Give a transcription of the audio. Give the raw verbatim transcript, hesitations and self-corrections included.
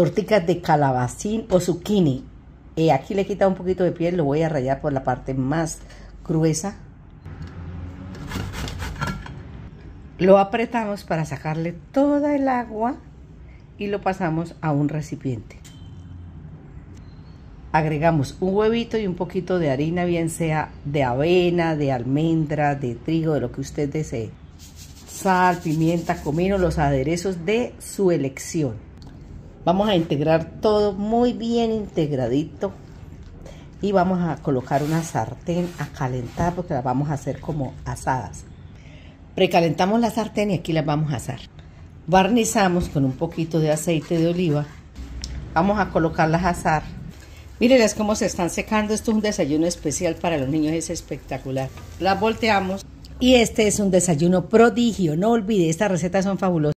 torticas de calabacín o zucchini. Eh, aquí le he quitado un poquito de piel, lo voy a rallar por la parte más gruesa. Lo apretamos para sacarle toda el agua y lo pasamos a un recipiente. Agregamos un huevito y un poquito de harina, bien sea de avena, de almendra, de trigo, de lo que usted desee. Sal, pimienta, comino, los aderezos de su elección. Vamos a integrar todo muy bien integradito y vamos a colocar una sartén a calentar porque las vamos a hacer como asadas. Precalentamos la sartén y aquí las vamos a asar. Barnizamos con un poquito de aceite de oliva. Vamos a colocarlas a asar. Mírenlas cómo se están secando. Esto es un desayuno especial para los niños, es espectacular. Las volteamos y este es un desayuno prodigio. No olvide, estas recetas son fabulosas.